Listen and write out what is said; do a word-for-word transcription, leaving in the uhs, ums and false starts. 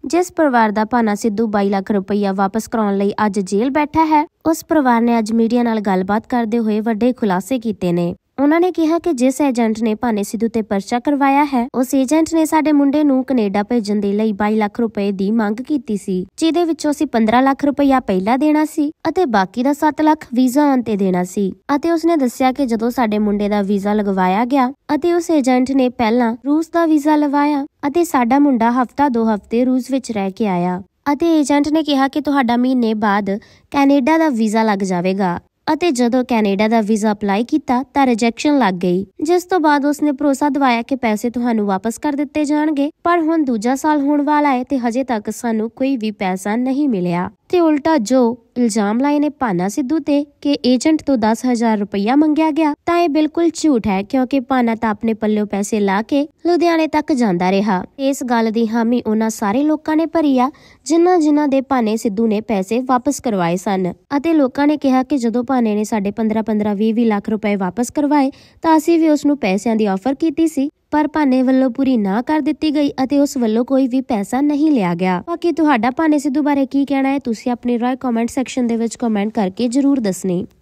जिस परिवार दा भाना सिद्धू बाई लाख रुपया वापस कराउण लई अज जेल बैठा है, उस परिवार ने अज मीडिया नाल गलबात करदे होए वड्डे खुलासे कीते ने। उन्होंने कहा कि जिस एजेंट ने भाने सिद्धू ते परचा करवाया है, उस एजेंट ने साडे मुंडे नूं कनेडा भेजण दे लई बाई लाख रुपए दी मंग कीती सी, जिहदे विचों असीं पंद्रह लाख रुपया पहला देना सी अते बाकी दा सत्त लाख वीजा आउण ते देना सी। अते उसने दस्सिया कि जदों साडे मुंडे दा वीजा लगवाया गया अते उस एजेंट ने पहला रूस दा वीजा लवाया अते साडा मुंडा हफ्ता दो हफ्ते रूस विच रह के आया अते एजेंट ने कहा कि तुहाडा महीने बाद कैनेडा दा वीजा लग जावेगा। ਅਤੇ ਜਦੋਂ ਕੈਨੇਡਾ ਦਾ ਵੀਜ਼ਾ ਅਪਲਾਈ ਕੀਤਾ ਤਾਂ ਰਿਜੈਕਸ਼ਨ ਲੱਗ ਗਈ, ਜਿਸ ਤੋਂ ਬਾਅਦ ਉਸਨੇ ਭਰੋਸਾ ਦਿਵਾਇਆ ਕਿ ਪੈਸੇ ਤੁਹਾਨੂੰ ਵਾਪਸ ਕਰ ਦਿੱਤੇ ਜਾਣਗੇ। ਪਰ ਹੁਣ ਦੂਜਾ ਸਾਲ ਹੋਣ ਵਾਲਾ ਹੈ ਤੇ ਹਜੇ ਤੱਕ ਸਾਨੂੰ ਕੋਈ ਵੀ ਪੈਸਾ ਨਹੀਂ ਮਿਲਿਆ। ਤੇ ਉਲਟਾ ਜੋ ਇਲਜ਼ਾਮ ਲਾਏ ਨੇ ਭਾਨਾ ਸਿੱਧੂ ਤੇ ਕਿ ਏਜੰਟ ਤੋਂ दस हज़ार रुपया ਮੰਗਿਆ ਗਿਆ, ਤਾਂ ਇਹ ਬਿਲਕੁਲ ਝੂਠ ਹੈ, ਕਿਉਂਕਿ ਭਾਨਾ ਤਾਂ ਆਪਣੇ ਪੱਲਿਓਂ ਪੈਸੇ ਲਾ ਕੇ ਲੁਧਿਆਣੇ ਤੱਕ ਜਾਂਦਾ ਰਿਹਾ। ਇਸ ਗੱਲ ਦੀ ਹਾਮੀ ਉਹਨਾਂ ਸਾਰੇ ਲੋਕਾਂ ਨੇ ਭਰੀ ਆ ਜਿਨ੍ਹਾਂ ਜਿਨ੍ਹਾਂ ਦੇ ਭਾਨੇ ਸਿੱਧੂ ਨੇ ਪੈਸੇ ਵਾਪਸ ਕਰਵਾਏ ਸਨ। ਅਤੇ ਲੋਕਾਂ ਨੇ ਕਿਹਾ ਕਿ ਜਦੋਂ ਭਾਨੇ ਨੇ ਸਾਡੇ ਪੰਦਰਾਂ ਪੰਦਰਾਂ ਵੀਹ ਵੀਹ ਲੱਖ ਰੁਪਏ ਵਾਪਸ ਕਰਵਾਏ ਤਾਂ ਅਸੀਂ ਵੀ ਉਸ ਨੂੰ ਪੈਸਿਆਂ ਦੀ ਆਫਰ ਕੀਤੀ ਸੀ, ਪਰ ਭਾਨੇ ਵੱਲੋਂ ਪੂਰੀ ਨਾ ਕਰ ਦਿੱਤੀ ਗਈ ਅਤੇ ਉਸ ਵੱਲੋਂ ਕੋਈ ਵੀ ਪੈਸਾ ਨਹੀਂ ਲਿਆ ਗਿਆ। ਬਾਕੀ ਤੁਹਾਡਾ ਭਾਨੇ ਸਿੱਧੂ ਬਾਰੇ ਕੀ ਕਹਿਣਾ ਹੈ, ਤੁਸੀਂ ਆਪਣੀ ਰਾਏ ਕਮੈਂਟ ਸੈਕਸ਼ਨ ਦੇ ਵਿੱਚ ਕਮੈਂਟ ਕਰਕੇ ਜ਼ਰੂਰ ਦੱਸਣੀ।